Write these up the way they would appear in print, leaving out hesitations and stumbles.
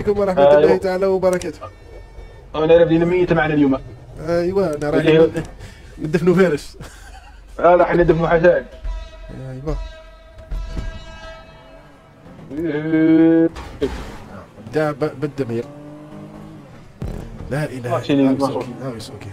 عليكم ورحمة الله تعالى وبركاته. انا راه ميت معنا اليوم. ايوا انا رايح ندفنوا فارس. راح ندفنوا حسن. ايوا بدا بالدمير. لا اله الا الله. لا يسوكي.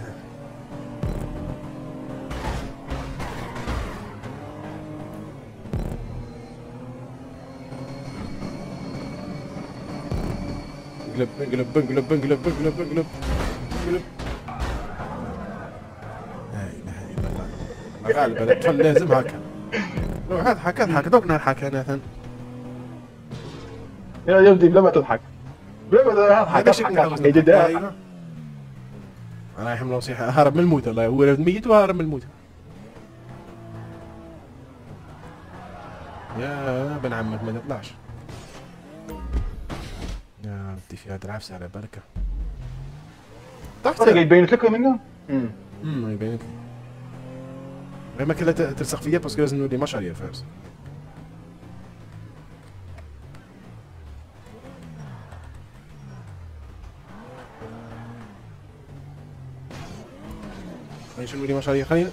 انقلب انقلب انقلب انقلب انقلب انقلب. لا اله الا الله. غالبا الاطفال لازم هكا. روح اضحك اضحك دوك نضحك انا. يا ولدي بلا ما تضحك. بلا ما تضحك. ايوه انا يحمل نصيحة هرب من الموت. الله هو ميت وهرب من الموت. يا بن عمك ما تطلعش. يا ودي فيها درعفسة على بركة. طحت يبينت لك منه؟ يبينت لي. غير ما كلها ترسخ فيا باسكو لازم نولي مشعل يا فارس. خلينا نولي مشعل خلينا.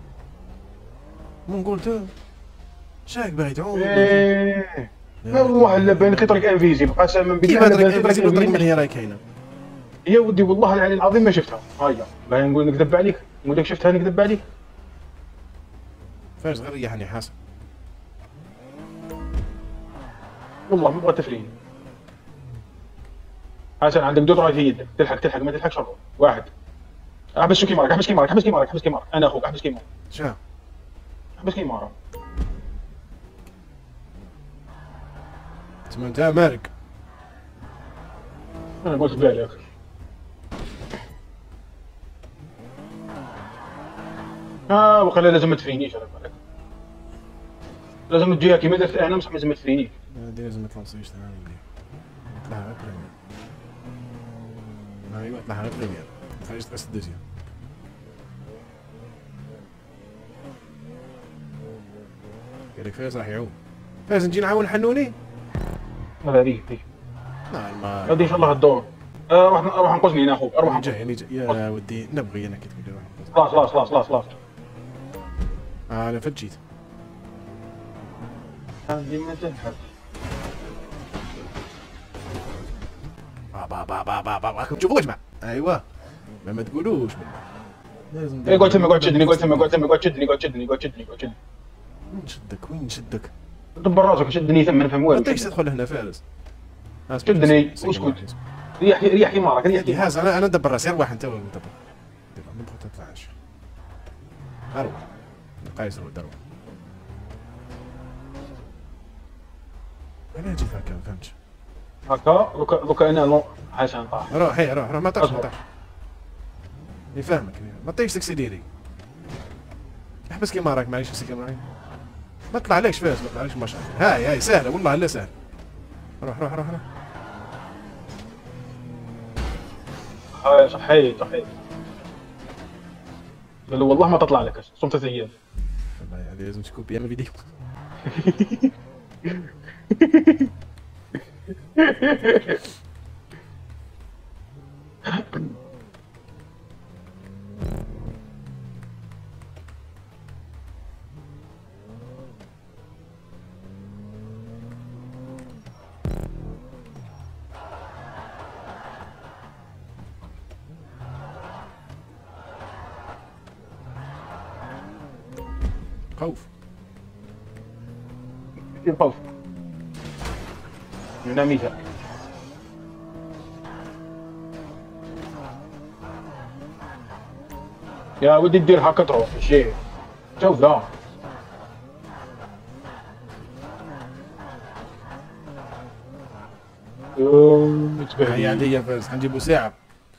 مو قلت شاك باغي تعوم. لا والله الا بين خطرك انفيزيبل قسما بالله. كيف هذاك انفيزيبل طريق من هي راهي كاينه؟ يا ودي والله العلي العظيم ما شفتها. هايا باغي نقول نكذب عليك. نقول لك شفتها نكذب عليك. فارس غير ريحني حاسب. والله ما بغى تفرين. حسن عندك دوت في يدك. تلحق ما تلحقش روح. واحد. احبس كيمارك احبس كيمارك احبس كيمارك احبس كيمارك. انا اخوك احبس كيمارك. شا احبس كيمارك. تسمى انت مالك. انا قلت بالي يا اخي. وخلي لازم ما تفرينيش على بالك. لازم تجيها كيما درت انا بصح لازم ما تفرينيش. هادي لازم ما تلونسيش ثاني. طلع غير بريمير. ايوا طلع غير بريمير. ما تخليش تقص الدوزيام. قالك فايز راح يعوم. فايز نجي نعاون حنوني؟ لا هذيك لا ما هذه ان شاء الله الدور. روح انقذني انا اخوك. روح جاي يا ودي نبغي انا كي تقول لي روح انقذني. خلاص انا فجيت. هذه ما تلحق. راكم تشوفوا يا جماعه. ايوا ما تقولوش لازم. قلت لهم قعد شدني وين نشدك؟ دبر راسك شدني ثم نفهم والو. انت ايش تدخل هنا فارس؟ شدني اسكت. ريح حمارك ريح جهاز انا ندبر راسي. ارواح انت وين ندبر؟ ما تطلعش. اروح قايس روح دروح. انا جيت هكا ما فهمتش. هكا دوكا انا حسن طاح. روح ما طاحش يفهمك. ما طيش تاكسي ديري. احبس كيما راك معليش تاكسي كيما راك. ما طلع عليكش فاس ما طلع عليكش ما شاء الله. هاي سهله والله لا سهله. روح هاي صحيت والله ما تطلع لك. صمت 3 ايام. والله هذه لازم تكون بيعمل فيديو. خوف كثير خوف. ناميها. يا ودي تدير هكا تروح شيء. شوف ذا. هيا عليا فارس حنجيبو ساعة.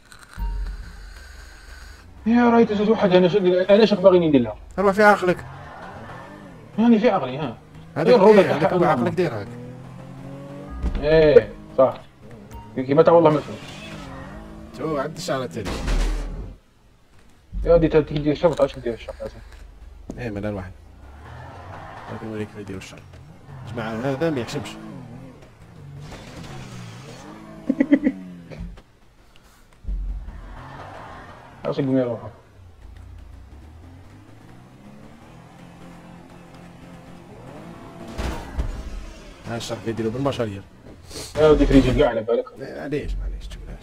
يا رايت زوج واحد انا شق باغي ندير لها. روح في عقلك. هاني في عقلي ها. هذاك هو عقلك داير هاك. ايه صح. كيما تا والله ما فهمت. شو عند الشعر التالي. يا ودي تدير الشرط اش دير الشرط اساسا. ايه من الواحد. لكن نوريك كيف يديروا الشر. جماعة هذا ما يحشمش. خلاص يقوم يروحوا. ها الشرف يديروا بالمشاريع. يا وديك ريجي كاع على بالك. معليش تقولهاش.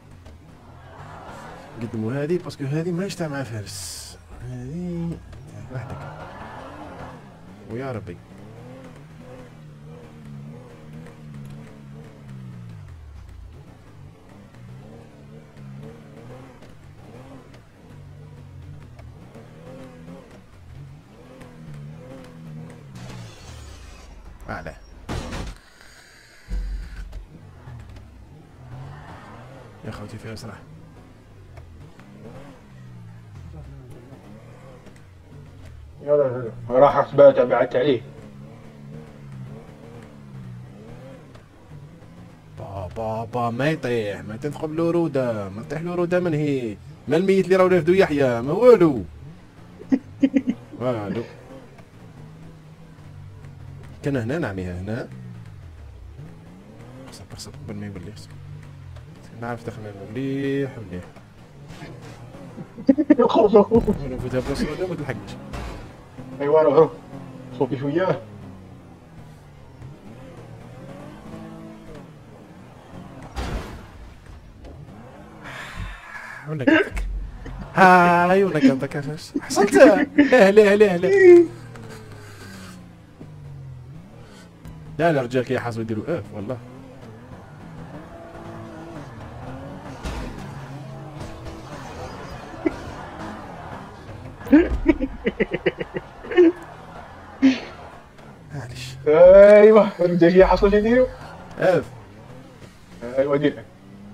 نقدموا هذه باسكو هذه ماهيش تاع مع فارس، هذه وحدك ويا ربي. أعلى يا خوتي فيها صراحة. يلا راح حسبات بعدت عليه. بابا ما يطيح، ما تدخل له رودة، ما تطيح له رودة. من هي؟ ما الميت اللي راهو رافدو يحيى، ما والو. والو. كان هنا نعميها هنا. خصك قبل ما يولي خصك نعرف دخلنا مليح مليح. نفوتها بلاصة ولا ما تلحقنيش. ايوا روح صوتي شويه. ولا قلتك هاي ولا قلتك حصلت. لا لا الرجال كي يحاسبوا يديروا والله. معليش. ايوا الرجال كي يحصلوا يديروا ايوا دير.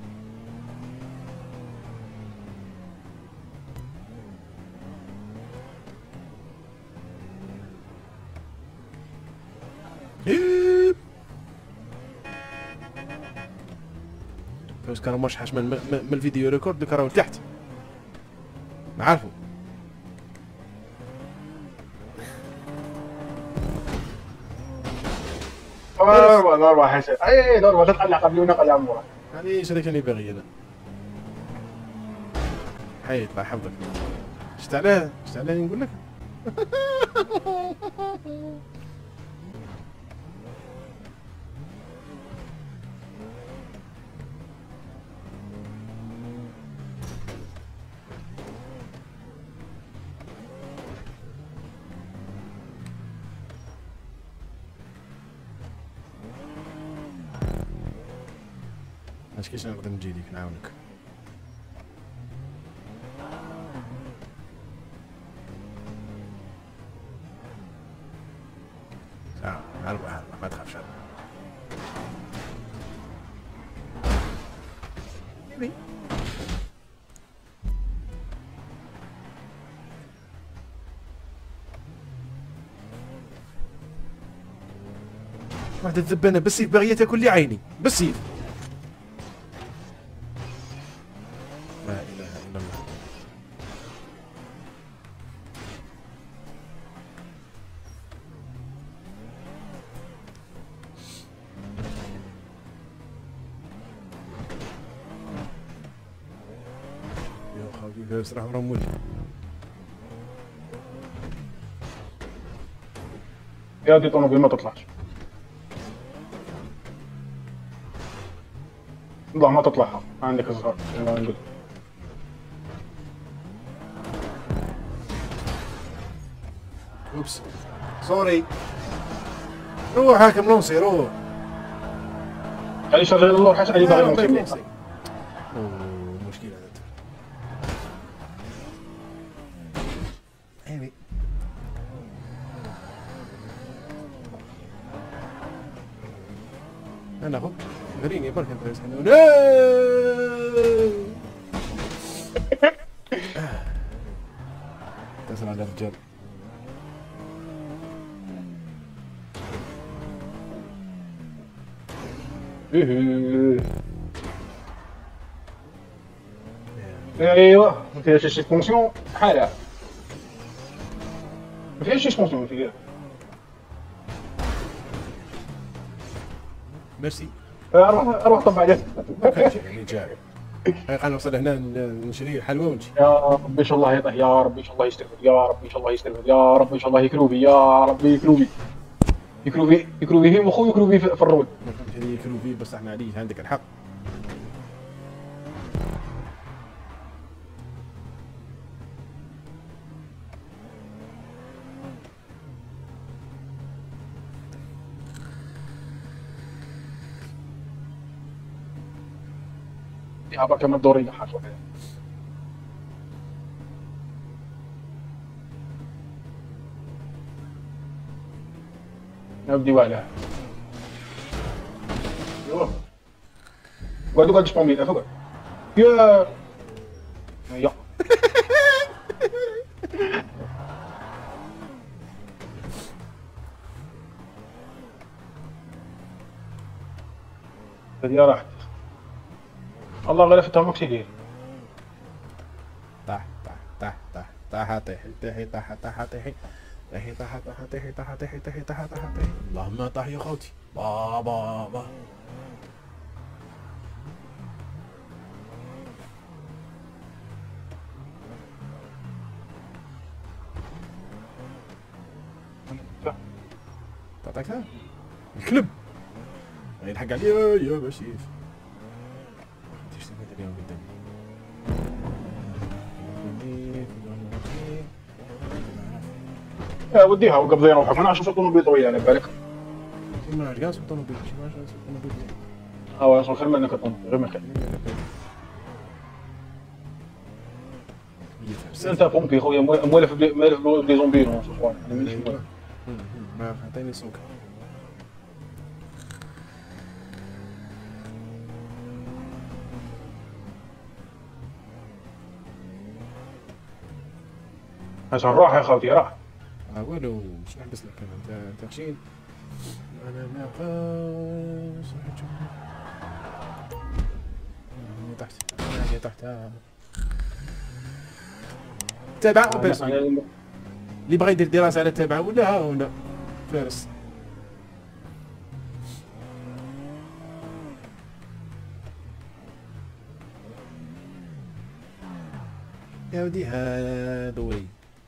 فاش كانوا مش حاش من الفيديو ريكورد كانوا تحت نعرفوا. ضربة حسن. اي ضربة تطلع قبل ونقل يا عمورة. معليش هذاك اللي باغي انا. حيد الله يحفظك. شفت علاه نقول لك. اش كيش نقدر نجي ليك نعاونك. هربا ما تخافش. واحدة الذبانة بالسيف باغية تاكل لي عيني بالسيف. لا اله الا الله. يا خوي فارس راح رموت. يا دي طونوبيل ما تطلعش. لا ما تطلعها عندك صغار. اوبس سوري. روح هاكم لونسي روح. خلي شغل الله حاجه اللي باغي نوصل. مشكلة هذا. ايوه انا اخوك غريني برك انت حنون. اتصل على الرجال. ايوا ما فيهاش شي سبونسيون بحالها. ما فيهاش شي سبونسيون فيها. ميرسي. روح طب عليه. يعني جاي هاي نوصل هنا نشري الحلوى ونجي. يا رب ان شاء الله يطيح، يا رب ان شاء الله يسترفد، يا رب ان شاء الله يسترفد، يا رب ان شاء الله يكلوا بي، يا رب يكلوا بي، يكلوا بي في مخو، يكلوا بي في الرول. هذه يكلوا فيه بس احنا عليه، عندك الحق. يا بركة من الدوري يا حاج. نبدي وعليها. يوه. قعدوا تشبعوا فوق. يا يا هذه راحت. الله غير فتح مكسيدير. طاح طاح طاح طاح طاح طيحي طيحي طاح طاح طيحي طيحي طاح طاح طيحي طاح طيحي طيحي طاح طاح طيحي. اللهم طاح يا خوتي. بابا تعطيكها الكلب يلحق عليا يا بشيف. تشتي هذا اليوم قدامي. يا وديها وقبض يروحك، انا اشوف الطوموبيل طويل على بالك. ما رجعت الطوموبيل ما رجعت الطوموبيل. اه اصلا خير منك الطوموبيل غير منك. انت بومبي خويا مولف بلي زومبيرون انا مانيش مولف. ما عطيني سوق. عشان راح يا خوتي راح. والو باش نحبس لك انا انت خشين. انا ما بقاش هي تحت هي تحت. تابع اللي بغى يدير دراسه على تابع ولا ها هنا فارس. يا ودي ها دوري.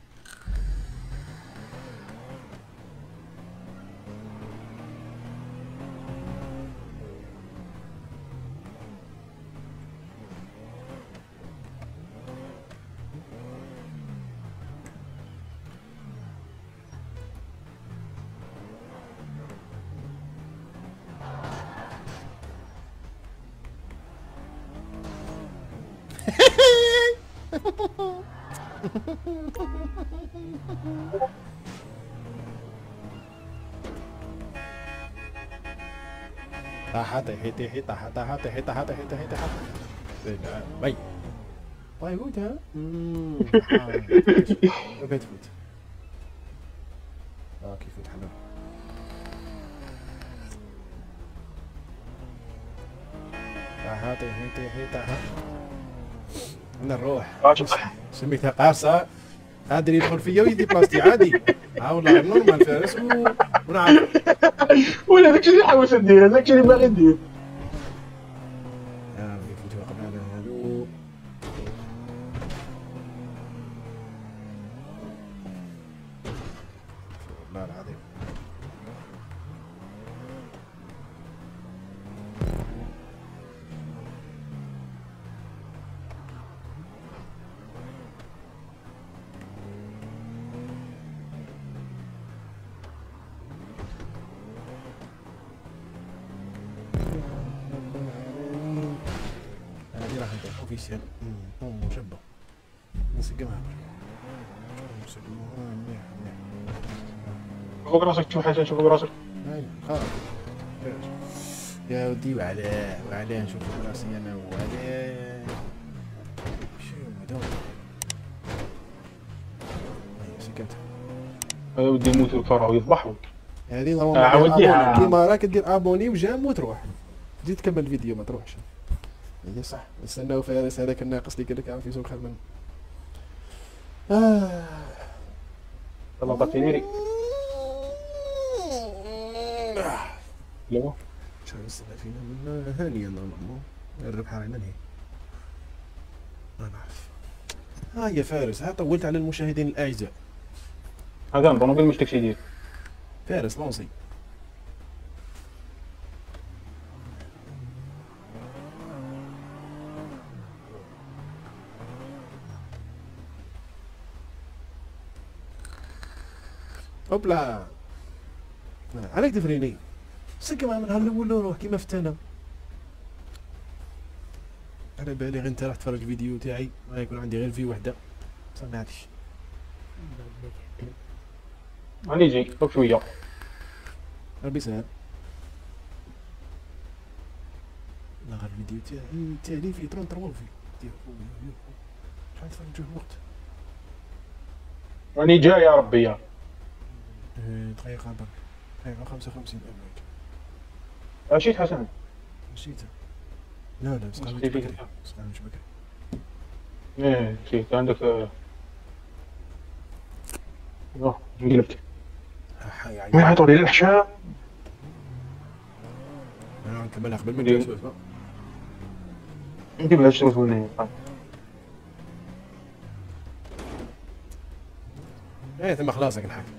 طاح طيحي طيحي طاح طاح طيحي طاح طيحي طيحي طاح. وي طيب فوت ها. بغيت تفوت. كيف فوت حلو. طاح طيحي طيحي طاح. انا نروح. سميتها قارصة. قادر يدخل فيا ويدي بلاصتي عادي. والله نورمال فارس ونعرف. ولا داكشي اللي حاولت ندير، داكشي اللي باغي ندير. يفوتوا قبل هادو. والله العظيم. هذه راح ندير اوفيسيال. مشبه نسقمها نسقموها مليح مليح. فوق راسك تشوف حاجه، نشوف فوق راسك. هاي خلاص يا ودي. وعلاه نشوف راسي انا وعلاه. شو هذول؟ هاي سكتها. هذا ودي يموت الكره ويذبحوا. هذه وديها كيما راك دير ابوني وجام وتروح تزيد تكمل الفيديو ما تروحش. هي صح نستناو فارس هذاك الناقص اللي قال لك عارف يسوق خير منه. يلا باتينيري. لا شو نستنى فينا من هانيا نورمالمون الربح راهي ننهي. ما نعرف. ها يا فارس، ها طولت على المشاهدين الاعزاء. هذا طوموبيل مش تاكسي ديالك. فارس لونسي. هوبلا. عليك تفريني. سكر من هالاول روح كيما فتانا. على بالي غير انت راح تفرج الفيديو تاعي ما يكون عندي غير في وحده. صافي معليش. راني جاي فوق شويه. ربي يسهل. لا غير الفيديو تاعي فيه 33 فيه. شحال تفرجوه الوقت؟ راني جاي يا ربي يا. دقيقة برك. دقيقة 55 أبعد. مشيت حسن. نسيتها. لا سقامش بكري. سقامش بكري. نسيت عندك. انقلبت. ما يعطوا لي الحشام. انا نكملها قبل ما نجلس. نجيب لها الشروط هنا. ثم خلاص هاك الحاجة.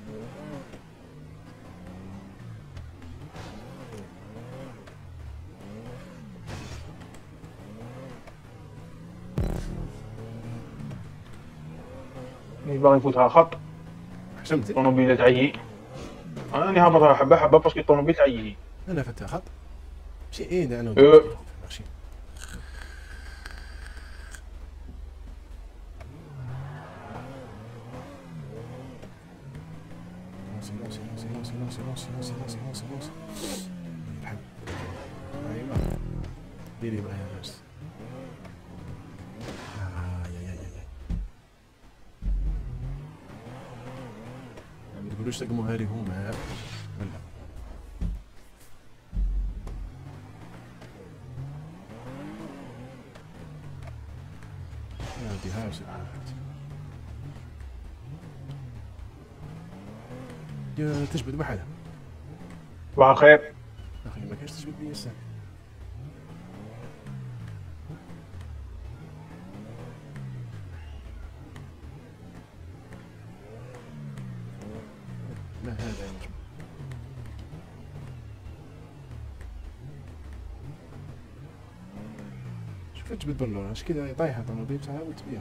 باغي نفوتها خط. حشمتي؟ الطوموبيله تعيي. راني هابطها حبه حبه باسكو الطوموبيل تعيي. انا فتها خط. ماشي انا ماشي. ايوا ديري معايا بس. ما تقولوش تقموا هاري هما ولا. هادي هاوس يا تجبد بحالها. صباح الخير. اخي ما كاينش تجبد بيا الساعة. ما هذا يا نجم. شوف تجبد باللور اش كذا طايحة طوموبيل تعاود تبيع.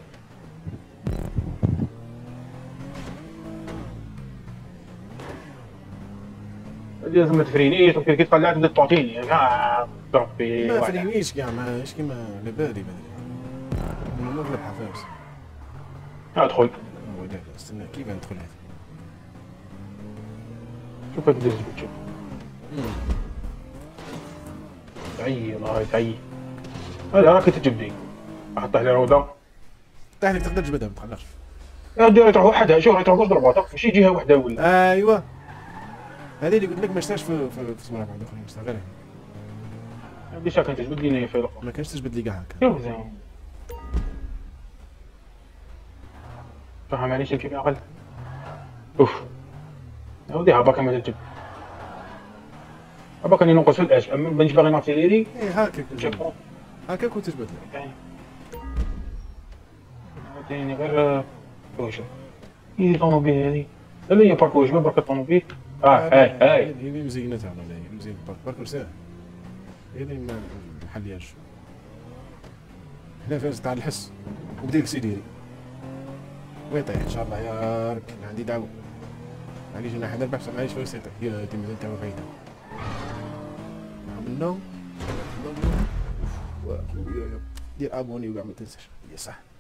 لازم تفرينيش وكي تطلع تبدا تعطيني ربي. ما فرينيش كاع ماش كيما على بالي بدري. انا نغلب حفاوس. ادخل. لا استنى كيف ندخل هذا. شوف هاد الزبط شوف. تعيي الله تعيي. هذا راك تجبدي. احطه على روضه. طيح لك تقدر تجبدها ما تخلصش. يا رجال تروح وحدها شوف تروح تضربها ماشي جهه وحده ولا. ايوا هذه اللي قلت لك ما اشتاش في سمارة واحد اخرين اشتا غير هذه ساكن تجبد لينا في ما كانش تجبد لي كاع هكا. شوف زين. فهم عليش كيف اقل. اوف. هاودي هباك ما تجبد. هباك اني ننقص في الاش اما بنش باغي نعطي ليري. هاكاك هاكاك كنت تجبد لي. عطيني غير واش هي الطوموبيل هذه. لا هي باركوج ما برك الطوموبيل. هاي هي مزينة تاعنا هي مزينة باركور ساهل. هي اللي ما نحليهاش. هنا فاز تاع الحس وديك سيديري ويطيح ان شاء الله يا رك. انا عندي دعوة معليش انا حدا البحث معليش فاز يطيح يا تيمي تاعو بعيدة من النوم دير ابوني وكاع ما تنساش. يا صح.